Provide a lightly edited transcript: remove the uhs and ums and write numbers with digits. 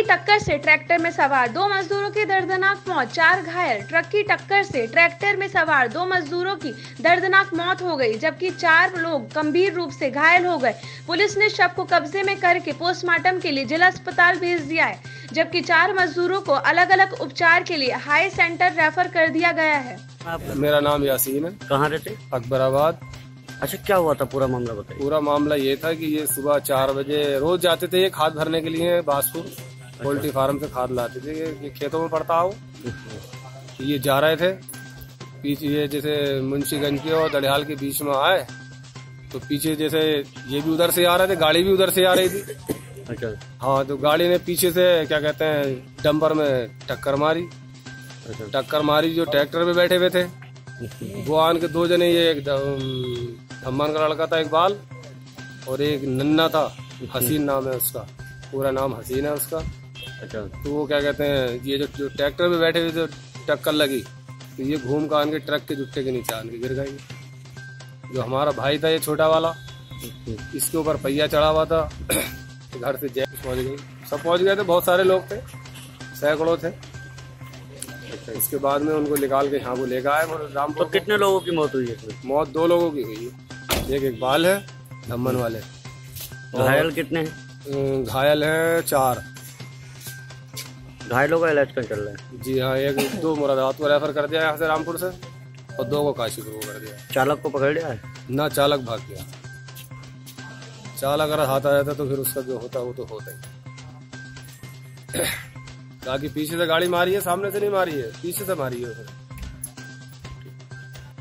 टक्कर से ट्रैक्टर में सवार 2 मजदूरों की दर्दनाक मौत, 4 घायल। ट्रक की टक्कर से ट्रैक्टर में सवार 2 मजदूरों की दर्दनाक मौत हो गई, जबकि 4 लोग गंभीर रूप से घायल हो गए। पुलिस ने शव को कब्जे में करके पोस्टमार्टम के लिए जिला अस्पताल भेज दिया है, जबकि 4 मजदूरों को अलग अलग उपचार के लिए हाई सेंटर रेफर कर दिया गया है। मेरा नाम यासीन है। कहाँ रहते? अकबराबाद। अच्छा, क्या हुआ था? पूरा मामला बताइए। पूरा मामला ये था कि ये सुबह 4 बजे रोज जाते थे, ये खाद भरने के लिए बासपुर पोल्ट्री फार्म से खाद लाते थे। ये खेतों में पड़ता हो, ये जा रहे थे पीछे, ये जैसे मुंशीगंज के और दड़ियाल के बीच में आए तो पीछे जैसे ये भी उधर से आ रहे थे, गाड़ी भी उधर से आ रही थी। अच्छा। हाँ, तो गाड़ी ने पीछे से क्या कहते हैं डंपर में टक्कर मारी। टक्कर मारी, जो ट्रैक्टर पे बैठे हुए थे वो आन के 2 जने, ये एक धम्मान का लड़का था इकबाल और एक नन्ना था, हसीन नाम है उसका, पूरा नाम हसीन है उसका। अच्छा। तो वो क्या कहते हैं ये जो ट्रैक्टर पे बैठे हुए थे टक्कर लगी तो ये घूम का आन के ट्रक के जुट्टे के नीचे आन के गिर गई। जो हमारा भाई था ये छोटा वाला, इसके ऊपर पहिया चढ़ा हुआ था। घर से जैक पहुंच गई, सब पहुंच गए थे, बहुत सारे लोग थे, सैकड़ों थे। इसके बाद में उनको निकाल के यहाँ को लेकर आए रामपुर। तो कितने लोगों की मौत हुई है? मौत 2 लोगों की हुई है, एक इकबाल है धम्मन वाले। घायल कितने हैं? घायल हैं 4। घायलों का इलाज कहाँ चल रहा है? जी हाँ, 2 मुरादाबाद को रेफर कर दिया यहाँ से रामपुर से और 2 को काशीपुर को कर दिया। चालक को पकड़ लिया है? ना, चालक भाग गया। चालक अगर हाथ आ जाता तो फिर उसका जो होता वो तो होता ही। ताकि पीछे से गाड़ी मारी है, सामने से नहीं मारी है, पीछे से मारी है उसने।